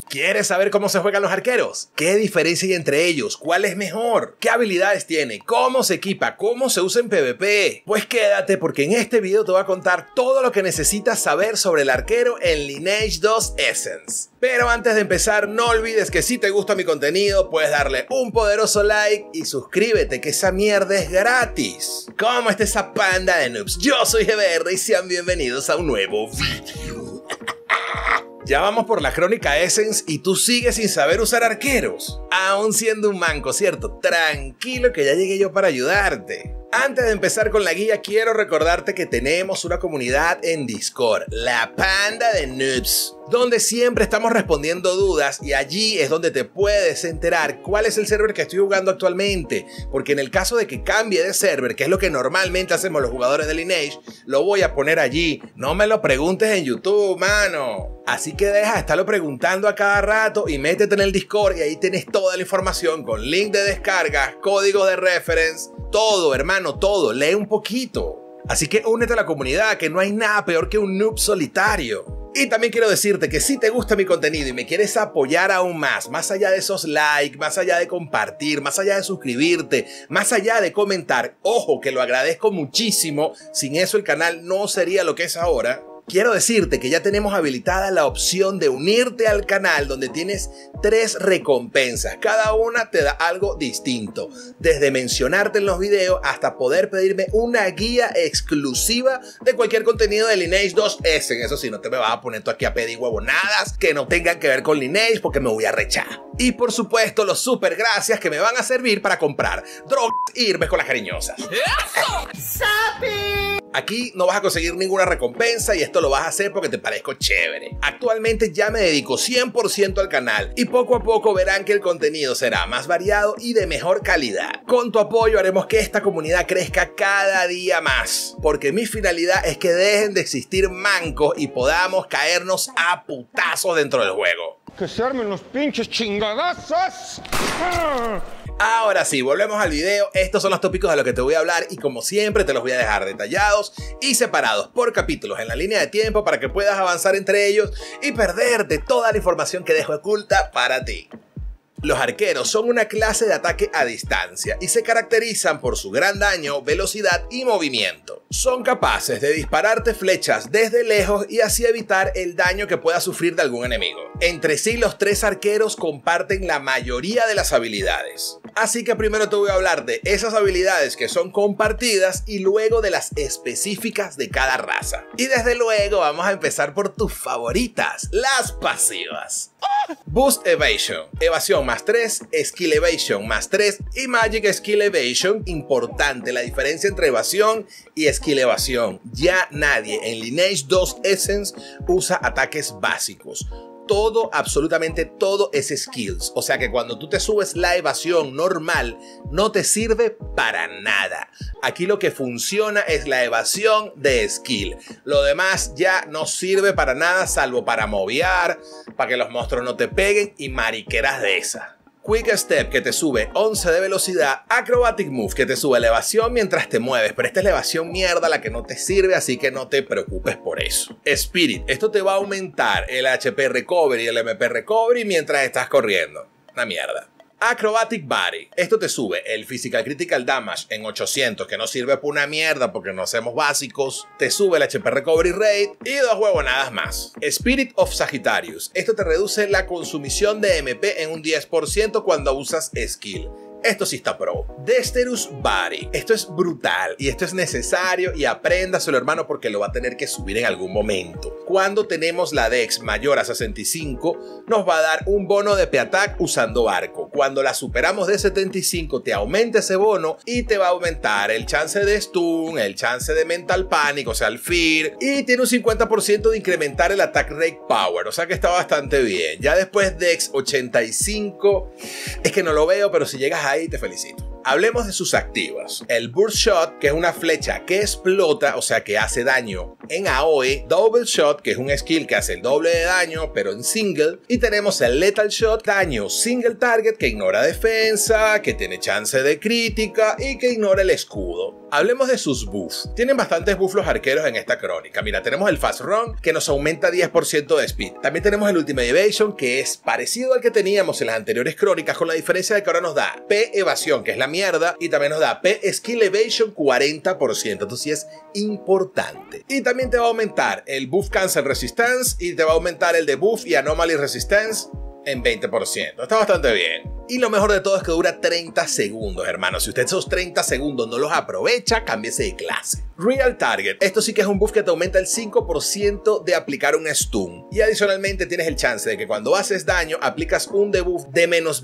¿Quieres saber cómo se juegan los arqueros? ¿Qué diferencia hay entre ellos? ¿Cuál es mejor? ¿Qué habilidades tiene? ¿Cómo se equipa? ¿Cómo se usa en PvP? Pues quédate porque en este video te voy a contar todo lo que necesitas saber sobre el arquero en Lineage 2 Essence. Pero antes de empezar, no olvides que si te gusta mi contenido, puedes darle un poderoso like y suscríbete, que esa mierda es gratis. ¿Cómo está esa panda de noobs? Yo soy GBR y sean bienvenidos a un nuevo video. Ya vamos por la crónica Essence y tú sigues sin saber usar arqueros. Aún siendo un manco, ¿cierto? Tranquilo que ya llegué yo para ayudarte. Antes de empezar con la guía, quiero recordarte que tenemos una comunidad en Discord, la Panda de Noobs, donde siempre estamos respondiendo dudas y allí es donde te puedes enterar cuál es el server que estoy jugando actualmente, porque en el caso de que cambie de server, que es lo que normalmente hacemos los jugadores de Lineage, lo voy a poner allí. No me lo preguntes en YouTube, mano. Así que deja de estarlo preguntando a cada rato y métete en el Discord y ahí tienes toda la información con link de descarga, códigos de reference, todo, hermano, todo. Lee un poquito. Así que únete a la comunidad, que no hay nada peor que un noob solitario. Y también quiero decirte que si te gusta mi contenido y me quieres apoyar aún más allá de esos likes, más allá de compartir, más allá de suscribirte, más allá de comentar, ojo que lo agradezco muchísimo, sin eso el canal no sería lo que es ahora. Quiero decirte que ya tenemos habilitada la opción de unirte al canal, donde tienes 3 recompensas. Cada una te da algo distinto, desde mencionarte en los videos hasta poder pedirme una guía exclusiva de cualquier contenido de Lineage 2 Essence. Eso sí, no te me vas a poner tú aquí a pedir huevonadas que no tengan que ver con Lineage, porque me voy a rechar. Y por supuesto los super gracias que me van a servir para comprar drogas e irme con las cariñosas. Aquí no vas a conseguir ninguna recompensa y esto lo vas a hacer porque te parezco chévere. Actualmente ya me dedico 100% al canal y poco a poco verán que el contenido será más variado y de mejor calidad. Con tu apoyo haremos que esta comunidad crezca cada día más, porque mi finalidad es que dejen de existir mancos y podamos caernos a putazos dentro del juego. ¡Que se armen los pinches chingadazos! Ahora sí, volvemos al video. Estos son los tópicos de los que te voy a hablar y como siempre te los voy a dejar detallados y separados por capítulos en la línea de tiempo para que puedas avanzar entre ellos y perderte toda la información que dejo oculta para ti. Los arqueros son una clase de ataque a distancia y se caracterizan por su gran daño, velocidad y movimiento. Son capaces de dispararte flechas desde lejos y así evitar el daño que pueda sufrir de algún enemigo. Entre sí, los 3 arqueros comparten la mayoría de las habilidades. Así que primero te voy a hablar de esas habilidades que son compartidas y luego de las específicas de cada raza. Y desde luego vamos a empezar por tus favoritas, las pasivas. Boost Evasion, evasión +3, Skill Evasion +3 y Magic Skill Evasion. Importante la diferencia entre evasión y Skill Evasión. Ya nadie en Lineage 2 Essence usa ataques básicos. Todo, absolutamente todo es skills. O sea que cuando tú te subes la evasión normal, no te sirve para nada. Aquí lo que funciona es la evasión de skill. Lo demás ya no sirve para nada, salvo para movear, para que los monstruos no te peguen y mariqueras de esas. Quick Step, que te sube 11 de velocidad. Acrobatic Move, que te sube la evasión mientras te mueves, pero esta es la evasión mierda, la que no te sirve, así que no te preocupes por eso. Spirit, esto te va a aumentar el HP Recovery y el MP Recovery mientras estás corriendo. Una mierda. Acrobatic Body, esto te sube el Physical Critical Damage en 800, que no sirve por una mierda porque no hacemos básicos. Te sube el HP Recovery Rate y 2 huevonadas más. Spirit of Sagittarius, esto te reduce la consumición de MP en un 10% cuando usas skill. Esto sí está pro. Dexterous Body, esto es brutal y esto es necesario y apréndaselo, hermano, porque lo va a tener que subir en algún momento. Cuando tenemos la Dex mayor a 65 nos va a dar un bono de P-Attack usando arco. Cuando la superamos de 75 te aumenta ese bono y te va a aumentar el chance de stun, el chance de mental panic, o sea el fear, y tiene un 50% de incrementar el attack rate power, o sea que está bastante bien. Ya después Dex 85 es que no lo veo, pero si llegas ahí te felicito. Hablemos de sus activas. El Burst Shot, que es una flecha que explota, o sea que hace daño en AoE. Double Shot, que es un skill que hace el doble de daño, pero en single. Y tenemos el Lethal Shot, daño single target, que ignora defensa, que tiene chance de crítica y que ignora el escudo. Hablemos de sus buffs. Tienen bastantes buffs los arqueros en esta crónica. Mira, tenemos el Fast Run, que nos aumenta 10% de speed. También tenemos el Ultimate Evasion, que es parecido al que teníamos en las anteriores crónicas, con la diferencia de que ahora nos da P Evasión, que es la mierda, y también nos da P Skill Evasion 40%. Entonces sí es importante. Y también te va a aumentar el buff Cancel Resistance y te va a aumentar el debuff y Anomaly Resistance en 20%. Está bastante bien. Y lo mejor de todo es que dura 30 segundos, hermano. Si usted esos 30 segundos no los aprovecha, cámbiese de clase. Real Target. Esto sí que es un buff que te aumenta el 5% de aplicar un stun. Y adicionalmente tienes el chance de que cuando haces daño, aplicas un debuff de menos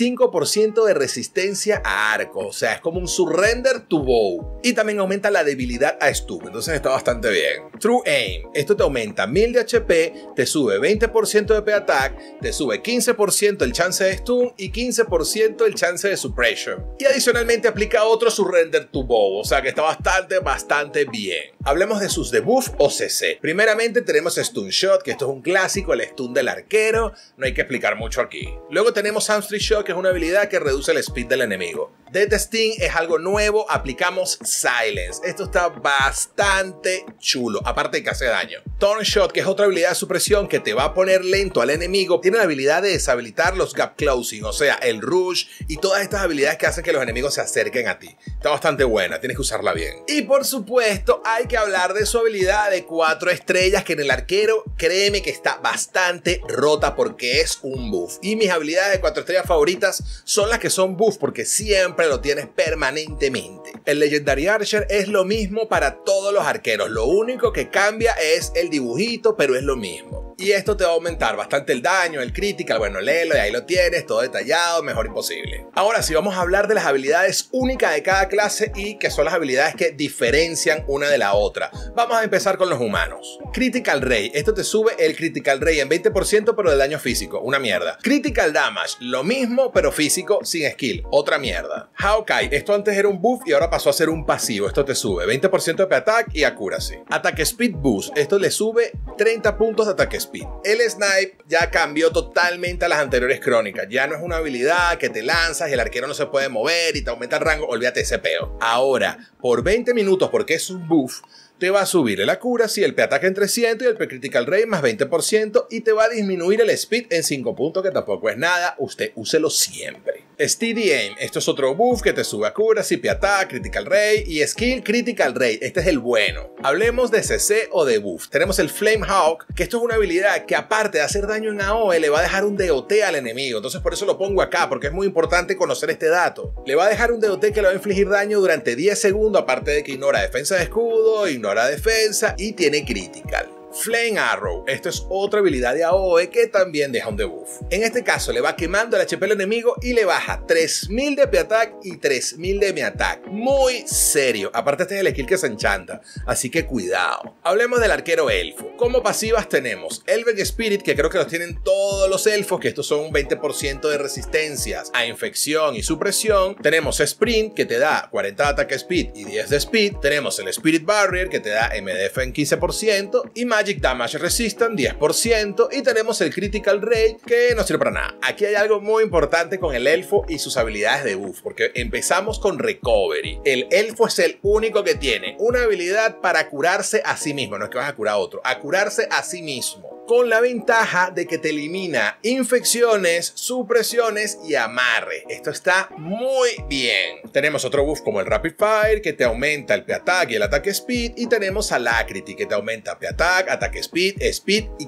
25% de resistencia a arco. O sea, es como un Surrender to Bow. Y también aumenta la debilidad a stun. Entonces está bastante bien. True Aim. Esto te aumenta 1000 de HP, te sube 20% de P-Attack, te sube 15% el chance de stun y 15% el chance de suppression. Y adicionalmente aplica otro Surrender to Bow, o sea que está bastante bien. Hablemos de sus debuff o CC. Primeramente tenemos Stun Shot, que esto es un clásico, el stun del arquero, no hay que explicar mucho aquí. Luego tenemos Hamstring Shot, que es una habilidad que reduce el speed del enemigo. Death Sting es algo nuevo, aplicamos Silence. Esto está bastante chulo, aparte de que hace daño. Thorn Shot, que es otra habilidad de supresión que te va a poner lento al enemigo, tiene la habilidad de deshabilitar los Gap Closing, o sea, el Rush y todas estas habilidades que hacen que los enemigos se acerquen a ti. Está bastante buena, tienes que usarla bien. Y por supuesto, hay que hablar de su habilidad de 4 estrellas, que en el arquero, créeme que está bastante rota porque es un buff. Y mis habilidades de 4 estrellas favoritas son las que son buff porque siempre lo tienes permanentemente. El Legendary Archer es lo mismo para todos los arqueros, lo único que cambia es el dibujito, pero es lo mismo. Y esto te va a aumentar bastante el daño, el critical, bueno, léelo y ahí lo tienes, todo detallado, mejor imposible. Ahora sí, vamos a hablar de las habilidades únicas de cada clase y que son las habilidades que diferencian una de la otra. Vamos a empezar con los humanos. Critical Ray, esto te sube el Critical Ray en 20% pero de daño físico, una mierda. Critical Damage, lo mismo pero físico sin skill, otra mierda. Hawkeye, esto antes era un buff y ahora pasó a ser un pasivo, esto te sube 20% de P-Attack y Accuracy. Attack Speed Boost, esto le sube 30 puntos de Attack Speed. El Snipe ya cambió totalmente a las anteriores crónicas, ya no es una habilidad que te lanzas y el arquero no se puede mover y te aumenta el rango, olvídate ese peo. Ahora, por 20 minutos, porque es un buff, te va a subir el Accuracy, el P-Attack en 300 y el P-Critical Ray más 20% y te va a disminuir el Speed en 5 puntos, que tampoco es nada, usted úselo siempre. Steady Aim, esto es otro buff que te sube Accuracy, P-Attack, Critical Ray y Skill Critical Ray, este es el bueno. Hablemos de CC o de buff. Tenemos el Flame Hawk, que esto es una habilidad que aparte de hacer daño en AoE, le va a dejar un DOT al enemigo, entonces por eso lo pongo acá, porque es muy importante conocer este dato. Le va a dejar un DOT que le va a infligir daño durante 10 segundos, aparte de que ignora defensa de escudo, ignora defensa y tiene critical. Flame Arrow, esto es otra habilidad de AoE que también deja un debuff. En este caso le va quemando el HP al enemigo y le baja 3000 de P-Attack y 3000 de Mi-Attack. Muy serio, aparte este es el skill que se enchanta, así que cuidado. Hablemos del arquero elfo. Como pasivas tenemos Elven Spirit, que creo que los tienen todos los elfos, que estos son un 20% de resistencias a infección y supresión. Tenemos Sprint, que te da 40 de ataque speed y 10 de speed. Tenemos el Spirit Barrier, que te da MDF en 15% y Magic Damage Resistance 10%, y tenemos el Critical Ray, que no sirve para nada. Aquí hay algo muy importante con el elfo y sus habilidades de buff, porque empezamos con Recovery. El elfo es el único que tiene una habilidad para curarse a sí mismo, no es que vas a curar a otro, a curarse a sí mismo, con la ventaja de que te elimina infecciones, supresiones y amarre. Esto está muy bien. Tenemos otro buff como el Rapid Fire, que te aumenta el P-Attack y el Attack Speed, y tenemos Alacrity, que te aumenta P-Attack, Attack Speed, Speed y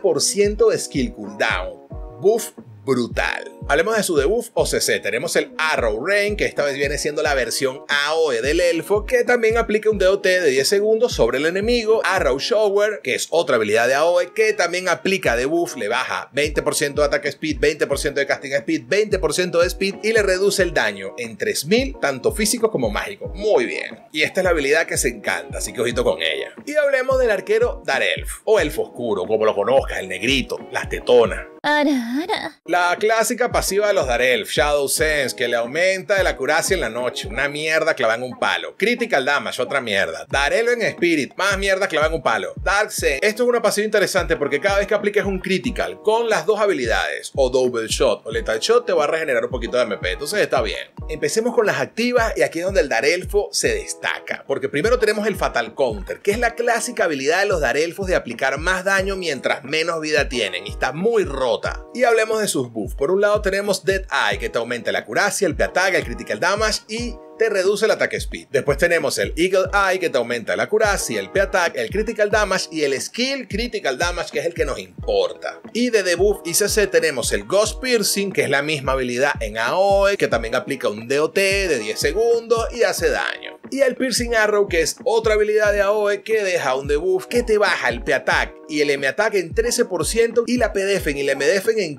15% de Skill Cooldown. Buff brutal. Hablemos de su debuff o CC. Tenemos el Arrow Rain, que esta vez viene siendo la versión AoE del elfo, que también aplica un DOT de 10 segundos sobre el enemigo. Arrow Shower, que es otra habilidad de AoE, que también aplica debuff, le baja 20% de Attack Speed, 20% de Casting Speed, 20% de Speed y le reduce el daño en 3000, tanto físico como mágico. Muy bien. Y esta es la habilidad que se encanta, así que ojito con ella. Y hablemos del arquero Dark Elf, o Elfo Oscuro, como lo conozcas, el negrito, las tetonas. La clásica pasiva de los Darelf, Shadow Sense, que le aumenta la acuracia en la noche, una mierda clavada en un palo. Critical Damage, otra mierda. Darelf en Spirit, más mierda clavada en un palo. Dark Sense, esto es una pasiva interesante porque cada vez que apliques un critical con las dos habilidades, o Double Shot o Lethal Shot, te va a regenerar un poquito de MP, entonces está bien. Empecemos con las activas y aquí es donde el Darelfo se destaca, porque primero tenemos el Fatal Counter, que es la clásica habilidad de los Darelfos de aplicar más daño mientras menos vida tienen, y está muy rota. Y hablemos de sus buffs. Por un lado tenemos Dead Eye, que te aumenta la acuracia, el P-Attack, el Critical Damage y te reduce el ataque speed. Después tenemos el Eagle Eye, que te aumenta la acuracia, el P-Attack, el Critical Damage y el Skill Critical Damage, que es el que nos importa. Y de debuff y CC tenemos el Ghost Piercing, que es la misma habilidad en AOE, que también aplica un DOT de 10 segundos y hace daño. Y el Piercing Arrow, que es otra habilidad de AOE que deja un debuff que te baja el P-Attack y el M-Attack en 13% y la P-Defen y el M-Defen en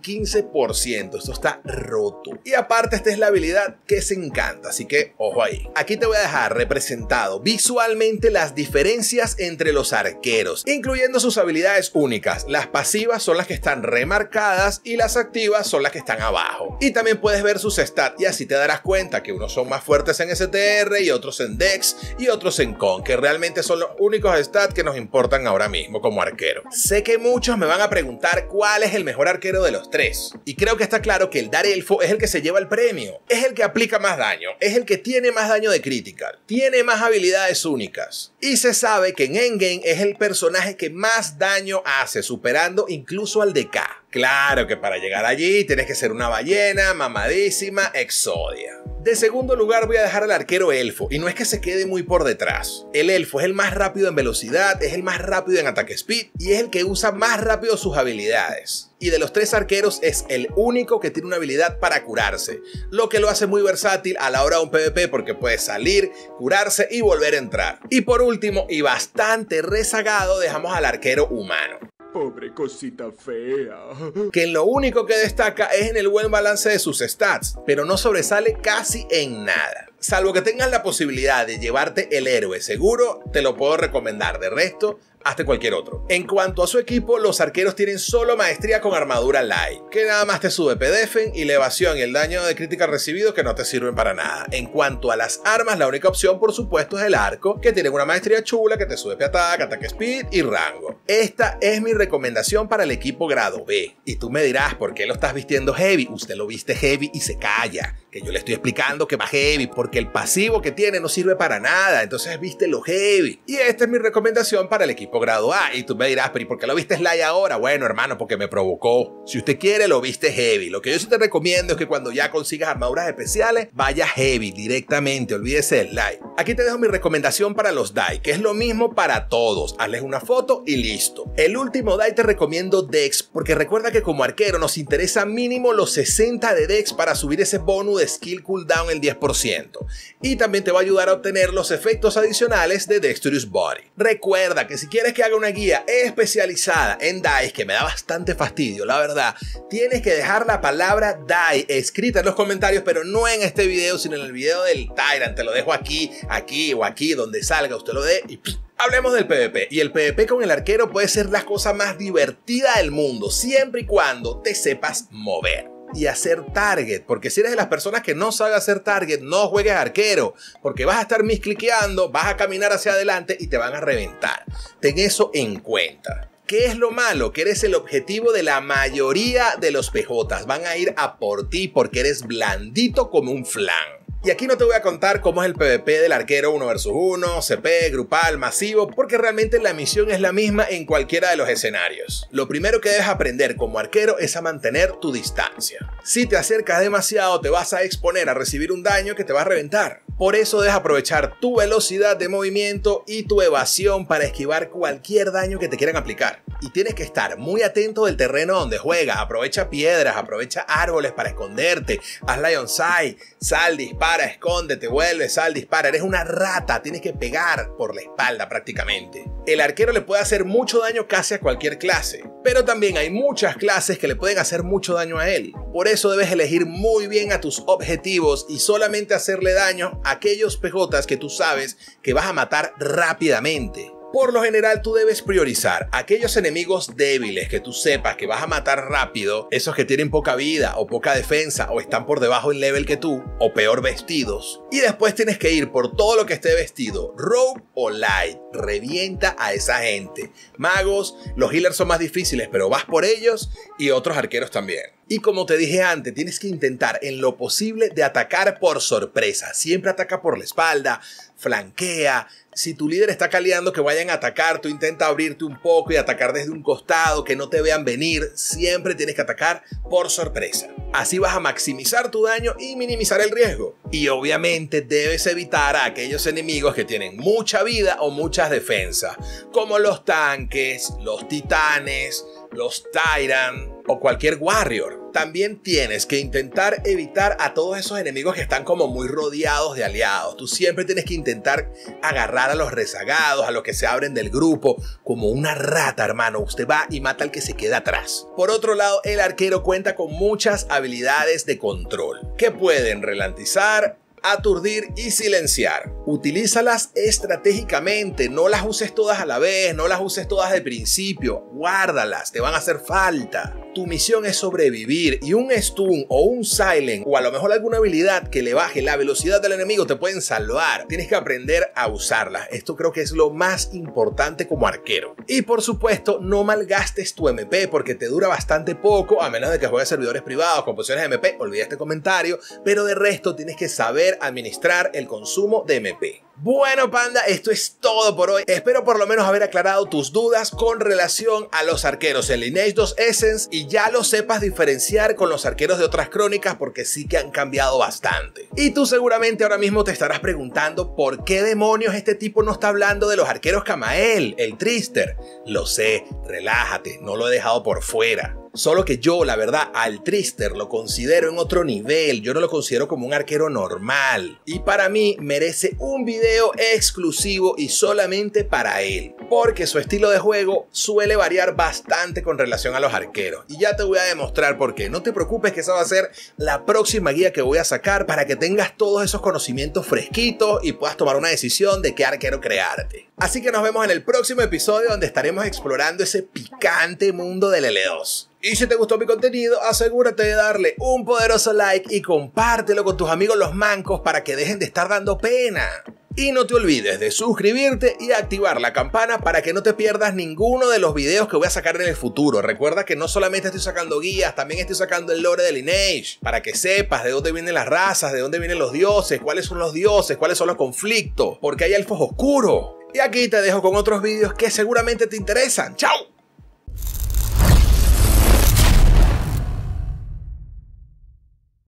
15%. Esto está roto. Y aparte esta es la habilidad que se encanta, así que ojo ahí. Aquí te voy a dejar representado visualmente las diferencias entre los arqueros, incluyendo sus habilidades únicas. Las pasivas son las que están remarcadas y las activas son las que están abajo. Y también puedes ver sus stats y así te darás cuenta que unos son más fuertes en STR y otros en Dex y otros en Con, que realmente son los únicos stats que nos importan ahora mismo como arquero. Sé que muchos me van a preguntar cuál es el mejor arquero de los tres, y creo que está claro que el Darelfo es el que se lleva el premio, es el que aplica más daño, es el que tiene más daño de critical, tiene más habilidades únicas, y se sabe que en Endgame es el personaje que más daño hace, superando incluso al DK. Claro que para llegar allí tienes que ser una ballena mamadísima Exodia. De segundo lugar voy a dejar al arquero Elfo, y no es que se quede muy por detrás. El Elfo es el más rápido en velocidad, es el más rápido en ataque speed y es el que usa más rápido sus habilidades. Y de los tres arqueros es el único que tiene una habilidad para curarse, lo que lo hace muy versátil a la hora de un PvP porque puede salir, curarse y volver a entrar. Y por último, y bastante rezagado, dejamos al arquero humano. Pobre cosita fea. Que en lo único que destaca es en el buen balance de sus stats, pero no sobresale casi en nada. Salvo que tengas la posibilidad de llevarte el héroe seguro, te lo puedo recomendar. De resto, hazte cualquier otro. En cuanto a su equipo, los arqueros tienen solo maestría con armadura light, que nada más te sube P-Defen y la evasión y el daño de crítica recibido, que no te sirven para nada. En cuanto a las armas, la única opción por supuesto es el arco, que tiene una maestría chula que te sube P-Attack, ataque speed y rango. Esta es mi recomendación para el equipo grado B. Y tú me dirás, ¿por qué lo estás vistiendo heavy? Usted lo viste heavy y se calla, que yo le estoy explicando que va heavy, porque el pasivo que tiene no sirve para nada, entonces vístelo heavy. Y esta es mi recomendación para el equipo grado A. Y tú me dirás, pero ¿y por qué lo viste light ahora? Bueno, hermano, porque me provocó. Si usted quiere, lo viste heavy. Lo que yo sí te recomiendo es que cuando ya consigas armaduras especiales, vaya heavy directamente, olvídese del light. Aquí te dejo mi recomendación para los DAI, que es lo mismo para todos. Hazles una foto y listo. El último DAI te recomiendo Dex, porque recuerda que como arquero nos interesa mínimo los 60 de Dex para subir ese bonus de skill cooldown el 10%. Y también te va a ayudar a obtener los efectos adicionales de Dexterous Body. Recuerda que si quieres que haga una guía especializada en DAIs, que me da bastante fastidio, la verdad, tienes que dejar la palabra DAI escrita en los comentarios, pero no en este video, sino en el video del Tyrant. Te lo dejo aquí, aquí o aquí, donde salga, usted lo dé y hablemos del PvP. Y el PvP con el arquero puede ser la cosa más divertida del mundo, siempre y cuando te sepas mover y hacer target, porque si eres de las personas que no sabe hacer target, no juegues arquero, porque vas a estar miscliqueando, vas a caminar hacia adelante y te van a reventar. Ten eso en cuenta. ¿Qué es lo malo? Que eres el objetivo de la mayoría de los PJs. Van a ir a por ti porque eres blandito como un flan. Y aquí no te voy a contar cómo es el PvP del arquero 1 vs 1, CP, grupal, masivo, porque realmente la misión es la misma en cualquiera de los escenarios. Lo primero que debes aprender como arquero es a mantener tu distancia. Si te acercas demasiado, te vas a exponer a recibir un daño que te va a reventar. Por eso debes aprovechar tu velocidad de movimiento y tu evasión para esquivar cualquier daño que te quieran aplicar. Y tienes que estar muy atento del terreno donde juegas. Aprovecha piedras, aprovecha árboles para esconderte. Haz Lion Sight, sal, dispara, escóndete, vuelve, sal, dispara. Eres una rata, tienes que pegar por la espalda prácticamente. El arquero le puede hacer mucho daño casi a cualquier clase, pero también hay muchas clases que le pueden hacer mucho daño a él. Por eso debes elegir muy bien a tus objetivos y solamente hacerle daño a aquellos PJs que tú sabes que vas a matar rápidamente. Por lo general tú debes priorizar aquellos enemigos débiles que tú sepas que vas a matar rápido, esos que tienen poca vida o poca defensa o están por debajo en level que tú, o peor vestidos. Y después tienes que ir por todo lo que esté vestido, rogue o light. Revienta a esa gente. Magos, los healers son más difíciles, pero vas por ellos, y otros arqueros también. Y como te dije antes, tienes que intentar en lo posible de atacar por sorpresa. Siempre ataca por la espalda, flanquea. Si tu líder está caleando que vayan a atacar, tú intenta abrirte un poco y atacar desde un costado, que no te vean venir. Siempre tienes que atacar por sorpresa. Así vas a maximizar tu daño y minimizar el riesgo. Y obviamente debes evitar a aquellos enemigos que tienen mucha vida o muchas defensas, como los tanques, los titanes, los Tyrant o cualquier Warrior. También tienes que intentar evitar a todos esos enemigos que están como muy rodeados de aliados. Tú siempre tienes que intentar agarrar a los rezagados, a los que se abren del grupo, como una rata, hermano. Usted va y mata al que se queda atrás. Por otro lado, el arquero cuenta con muchas habilidades de control que pueden ralentizar, aturdir y silenciar. Utilízalas estratégicamente, no las uses todas a la vez, no las uses todas de principio, guárdalas, te van a hacer falta. Tu misión es sobrevivir y un stun o un silent o a lo mejor alguna habilidad que le baje la velocidad del enemigo te pueden salvar. Tienes que aprender a usarlas. Esto creo que es lo más importante como arquero. Y por supuesto, no malgastes tu MP porque te dura bastante poco, a menos de que juegues servidores privados con posiciones de MP. Olvida este comentario, pero de resto tienes que saber administrar el consumo de MP. Bueno, panda, esto es todo por hoy. Espero por lo menos haber aclarado tus dudas con relación a los arqueros en Lineage 2 Essence y ya lo sepas diferenciar con los arqueros de otras crónicas porque sí que han cambiado bastante. Y tú seguramente ahora mismo te estarás preguntando por qué demonios este tipo no está hablando de los arqueros Camael, el Trister. Lo sé, relájate, no lo he dejado por fuera. Solo que yo, la verdad, al Trister lo considero en otro nivel. Yo no lo considero como un arquero normal. Y para mí merece un video exclusivo y solamente para él. Porque su estilo de juego suele variar bastante con relación a los arqueros. Y ya te voy a demostrar por qué. No te preocupes que esa va a ser la próxima guía que voy a sacar para que tengas todos esos conocimientos fresquitos y puedas tomar una decisión de qué arquero crearte. Así que nos vemos en el próximo episodio donde estaremos explorando ese picante mundo del L2. Y si te gustó mi contenido, asegúrate de darle un poderoso like y compártelo con tus amigos los mancos para que dejen de estar dando pena. Y no te olvides de suscribirte y activar la campana para que no te pierdas ninguno de los videos que voy a sacar en el futuro. Recuerda que no solamente estoy sacando guías, también estoy sacando el lore de Lineage, para que sepas de dónde vienen las razas, de dónde vienen los dioses, cuáles son los conflictos, porque hay elfos oscuros. Y aquí te dejo con otros vídeos que seguramente te interesan. ¡Chao!